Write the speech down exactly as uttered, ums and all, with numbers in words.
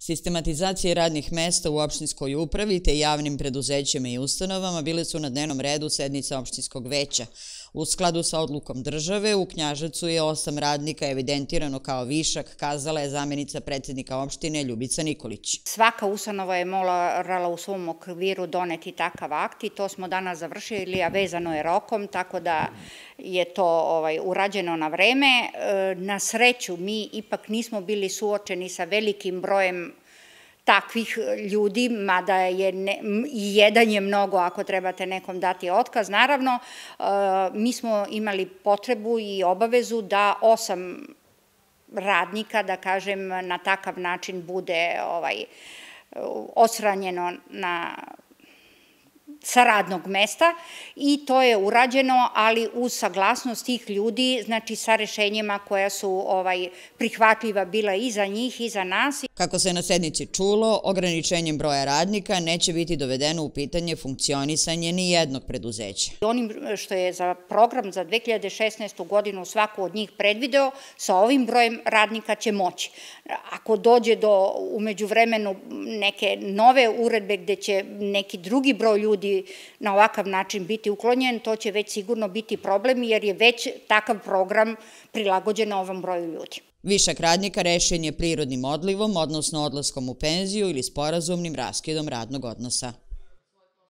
Sistematizacije radnih mesta u opštinskoj upravi te javnim preduzećima i ustanovama bile su na dnevnom redu sednice opštinskog veća. U skladu sa odlukom države, u Knjaževcu je osam radnika evidentirano kao višak, kazala je zamjenica predsjednika opštine Ljubica Nikolić. Svaka ustanova je morala u svom okviru doneti takav akt i to smo danas završili, a vezano je rokom, tako da je to ovaj, urađeno na vreme. Na sreću, mi ipak nismo bili suočeni sa velikim brojem takvih ljudi, mada je ne, i jedan je mnogo ako trebate nekom dati otkaz. Naravno, mi smo imali potrebu i obavezu da osam radnika, da kažem, na takav način bude ovaj, odstranjeno na sa radnog mesta i to je urađeno, ali uz saglasnost tih ljudi, znači sa rešenjima koja su ovaj, prihvatljiva bila i za njih i za nas. Kako se na sednici čulo, ograničenjem broja radnika neće biti dovedeno u pitanje funkcionisanje ni jednog preduzeća. Onim što je za program za dve hiljade šesnaestu godinu svako od njih predvideo, sa ovim brojem radnika će moći. Ako dođe do u međuvremenu neke nove uredbe gde će neki drugi broj ljudi na ovakav način biti uklonjen, to će već sigurno biti problem jer je već takav program prilagođen ovom broju ljudi. Višak radnika rešen je prirodnim odlivom, odnosno odlaskom u penziju ili sporazumnim raskidom radnog odnosa.